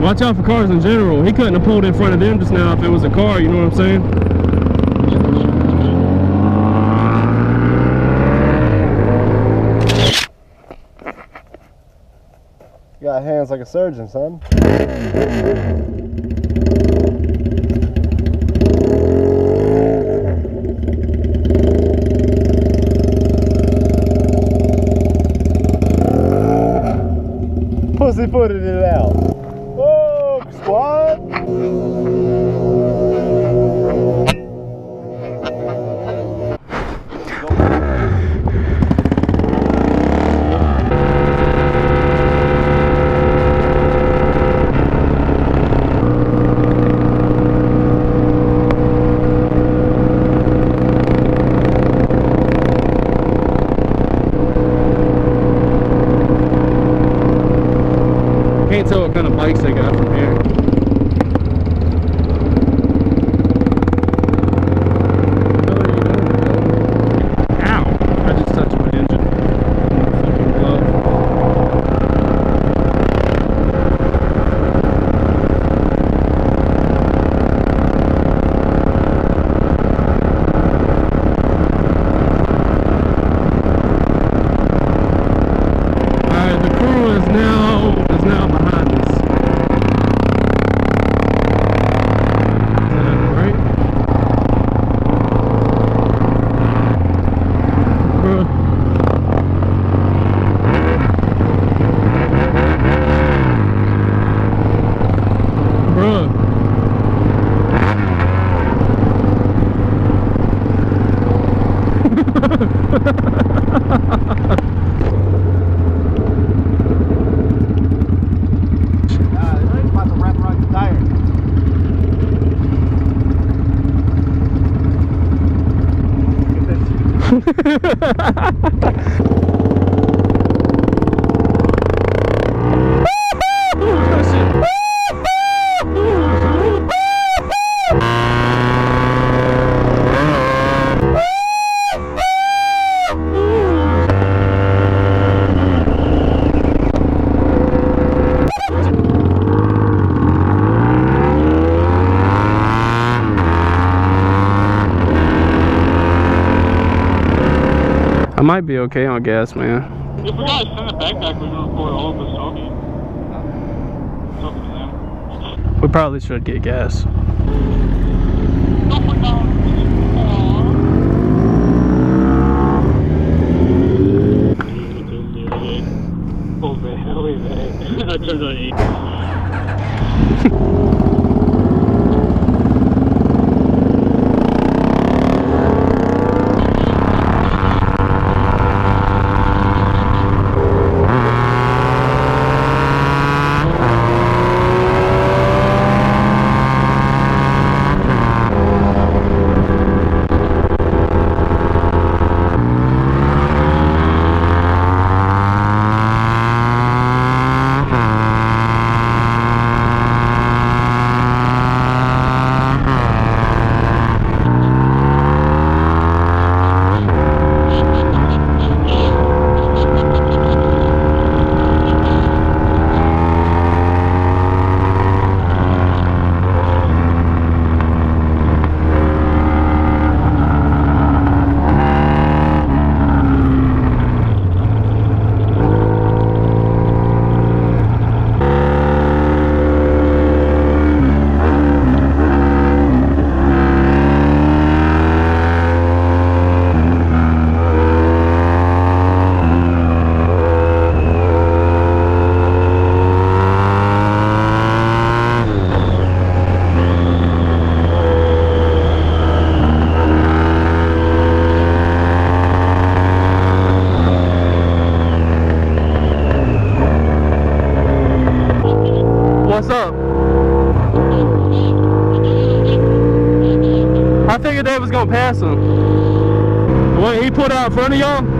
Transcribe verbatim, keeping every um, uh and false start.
Watch out for cars in general. He couldn't have pulled in front of them just now if it was a car, you know what I'm saying? You got hands like a surgeon, son. Pussy footed it out. Oh, squad. Can't tell what kind of bikes they got from here. Ow! I just touched my engine. Fucking glove. Alright, the crew is now is now behind us. Is that right? Bruh. Bruh. I might be okay on gas, man. If we got a send it backpack, we can record all of the Sophie. Sophie to them. We probably should get gas. Don't put down. Oh, man. Oh, man. I turned on eight. What's up? I figured they was gonna pass him. What, he put out in front of y'all?